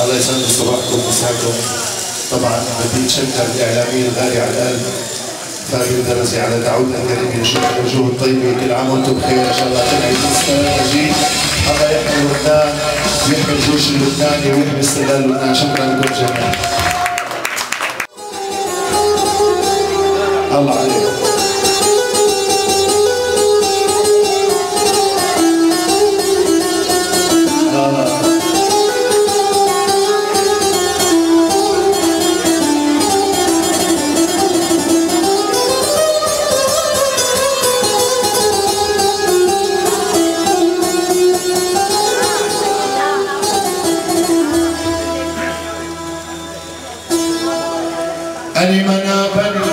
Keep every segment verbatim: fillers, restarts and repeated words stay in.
الله يسعد صباحكم ومساكم. طبعا بدي اتشكر الاعلامي الغالي على القلب فادي الدرزي على دعوتنا الكريمه لشكر الوجوه الطيبه. كل عام وانتم بخير ان شاء الله تنعي مجيد. الله يحمي لبنان ويحمي الجيش اللبناني ويحمي استقلال لبنان. شكرا لكم جميعا. الله عليكم. أني منابني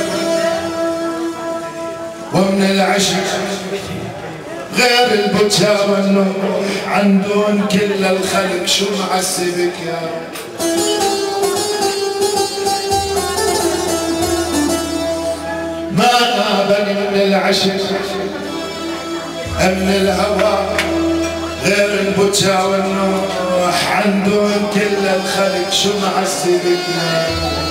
ومن العشق غير البكا والنور عندون كل الخلق شو معذبك يا ما نابني من العشق من الهوى غير البكا والنور عندون كل الخلق شو معذبك يا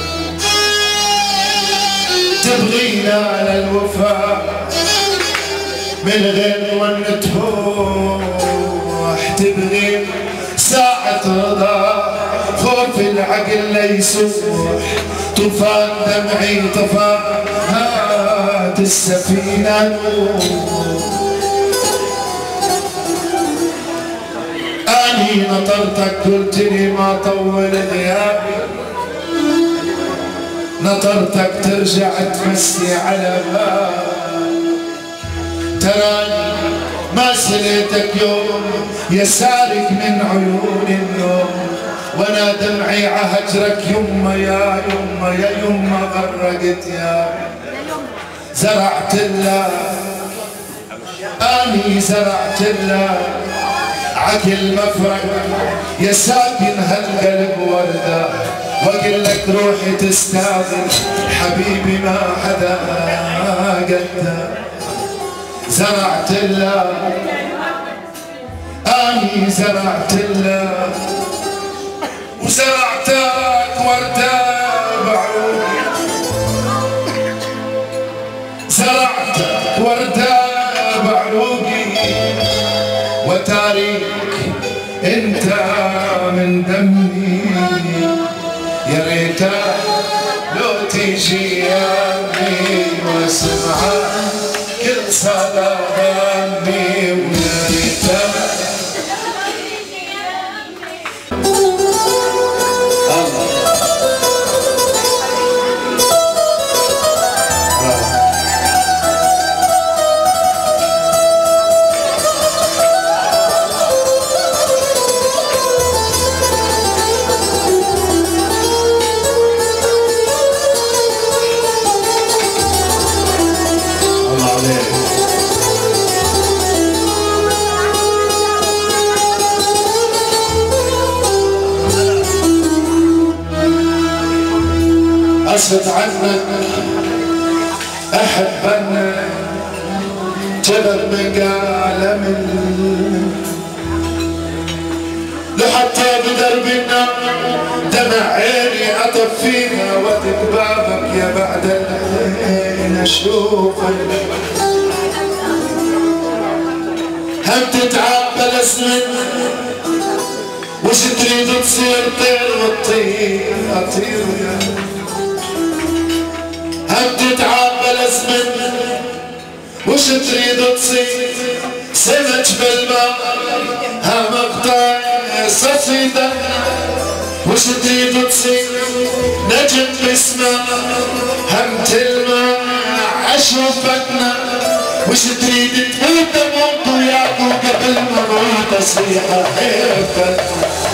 تبغينا على الوفاء من غير وان تروح تبغي ساعة رضا خوف العقل ليسوح طوفان دمعي طفى هات السفينة نور أني نطرتك قلتلي ما طول غيابي نطرتك ترجع تمسي على باب تراني ما سليتك يوم يسارك من عيون النوم وانا دمعي عهجرك يما يا يما يا يما غرقت يا زرعت الله اني زرعت الله عكل مفرق يا ساكن هالقلب ورده واقول لك روحي تستاذن حبيبي ما حدا قده زرعت الله اني زرعت الله وزرعتك ورده بعيوني زرعتك ورده بعروقي وتاريخ انت من دمي يا ريتك لو تيجي يمي واسمعك كل صدى ضمي ويا ريتك أسد عنك أحبنك جبل مقالة من لحتى بدربنا دمع عيني أطفيها وادق بابك يا بعد الحين أشوفك هم تتعب الأسمن وش تريد تصير طير والطير أطير يا هم تتعب الأزمن وش تريد تصير سمك بالماء ها مقطع صفيدة وش تريد تصير نجم بسماء هم تلمع أشوفكنا وش تريد تموت موت وياكو قبل ما موت أصيح أحبك